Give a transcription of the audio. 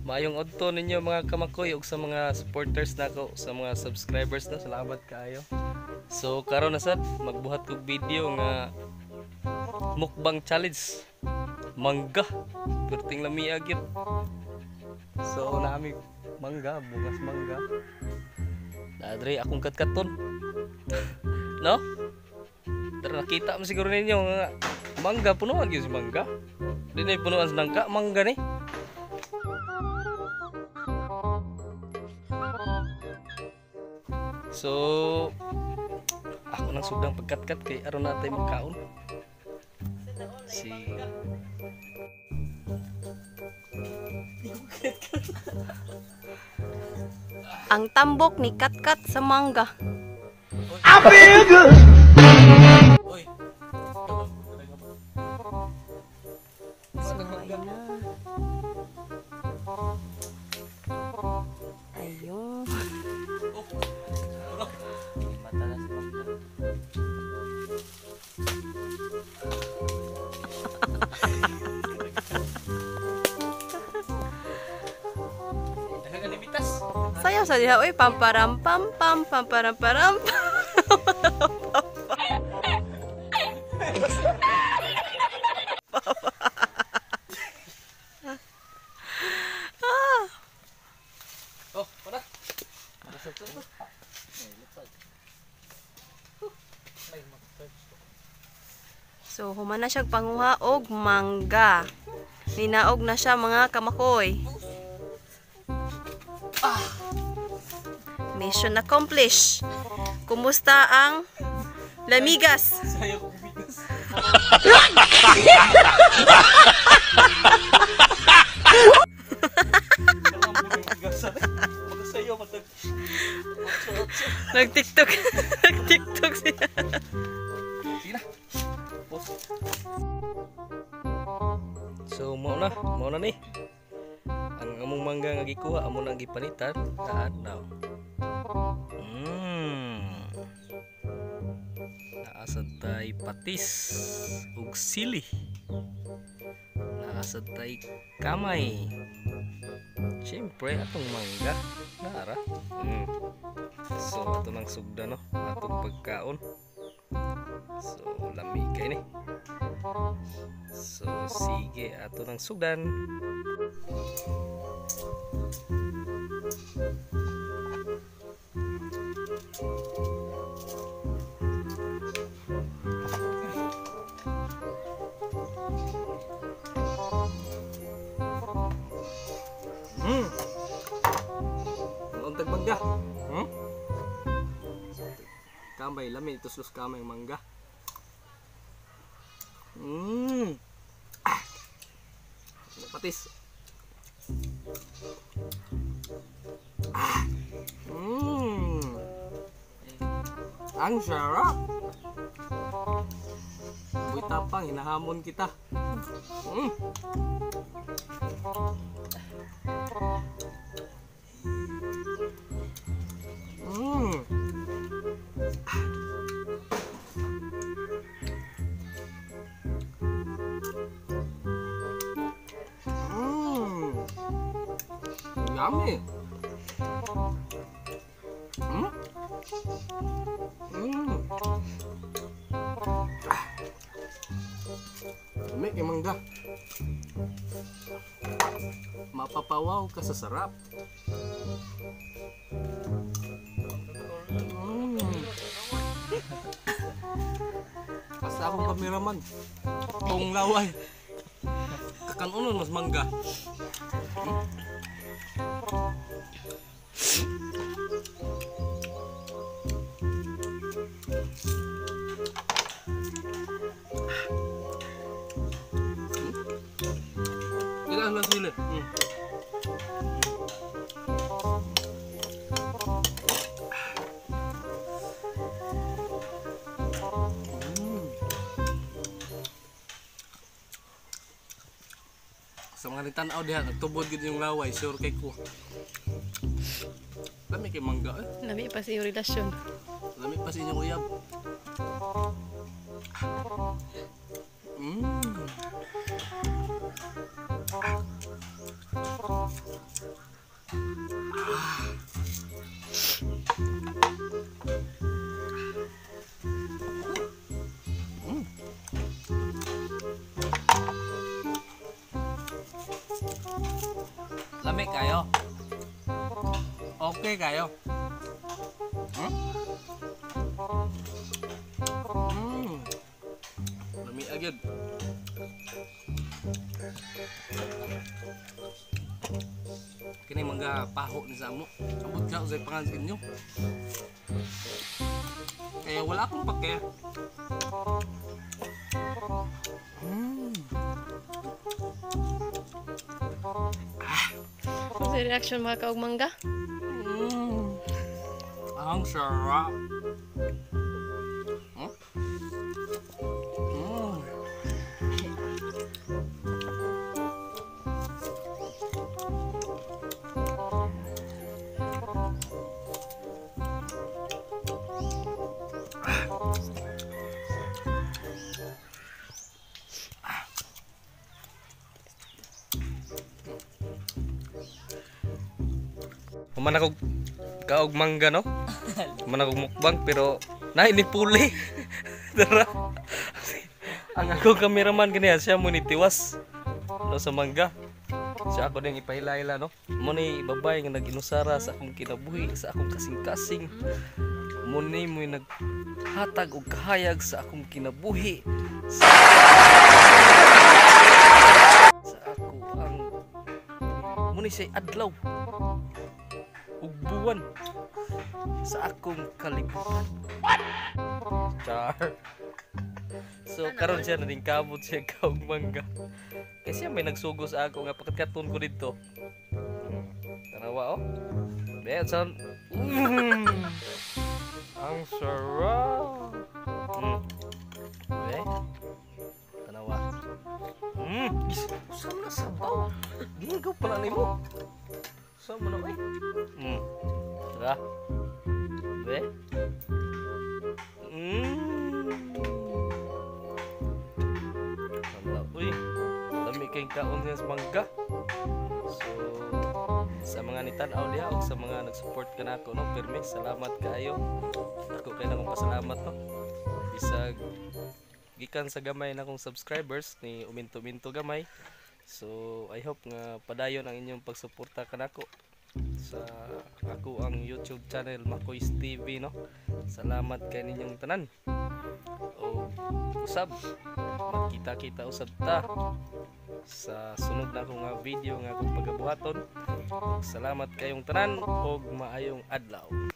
Maayong adto ninyo mga kamakoy ug sa mga supporters nako, sa mga subscribers na, salamat kaayo. So karon na sad magbuhat kog video nga mukbang challenge. Mangga. Perting lamia gyud. So nami mangga, bungas mangga. Nadre akong katkaton. No? Tara nakita mo siguro ninyo nga mangga, punuan gyud si mangga. Dinay punuan sa nangka mangga ni. So ako nang sugdang pagkatkat kay aron natay magkaon. Si Ang tambok ni Katkat sa mangga. Oy. Ayun. Sayaw sa diha, oy, pamparam pam pam pamparam param. Oh, para. So, human na siyang panguha og mangga. Ninaog na siya mga kamakoy. Mission accomplished. Kumusta ang lamigas? Sayo ko bigas. Nag-TikTok. Nag-TikTok siya. Sige na. So mau na ni. Ang among mangga nga gikuha amo nang gipanitan kaadlaw. Naasad tay patis ug sili. Naasad tay kamay. Siyempre atong mangga nara. So ato nang sugda no, atong pagkaon. So lami kay ni. So sige ato nang sugdan. Untag mangga. Kamay lami ituslus kamay mangga. Patis. Ang sarap. Uy tapang hinahamon kita. Yummy. Lami kay mangga. Mapapawaw ka sa sarap. Basta akong kameraman. Pong laway. Kakanunon mas mangga. Kailangan lang sila. Sa mga nagtanaw diha, nagtubod gid yung laway, sure kay ko. Lami kay mangga eh. Lami pa sa iyong relasyon. Lami pa sa inyong uyab. Lami kayo. Okay kayo. Lami agad. Kini mangga paho ni Samo. Abot ka usay pangan inyo. Kaya wala akong pake. Sa reaction mga kaog mangga? Ang sarap. Human ako kaog mangga no? Human ako mukbang pero nainipuli. Dara. Ang ako kameraman kaniya siya mo ni tiwas no, sa mangga. Siya ako din ipahila-hila no. Mo ni babay nga nag-inusara sa akong kinabuhi, sa akong kasing-kasing. Mo ni mo naghatag og kahayag sa akong kinabuhi. Sa ako ang mo ni say adlaw ug buwan sa akong kalibutan. Char. So karon siya naning kabot siya kaog mangga. Kasi may nagsugo sa ako nga pakatkaton ko dito. Tanawa oh. Beyan son. Ang sarap. Tanawa. Saan na sabaw? Gigaw pala nimo. Saan mo na ba? Tara. Be. Uy, dami kayong kaon niya sa mangga. So, sa mga nitanaw diha o sa mga nag-support ka na ako, no? Permix, salamat kayo. Ako kayo na kong pasalamat, no? Bisag gikan sa gamay na kong subscribers ni uminto-minto gamay. So, I hope nga padayon ang inyong pagsuporta kanako sa ako ang YouTube channel Makoy's TV, no. Salamat kay ninyong tanan. O usab magkita-kita usab ta sa sunod na akong video nga akong pagabuhaton. Salamat kayong tanan og maayong adlaw.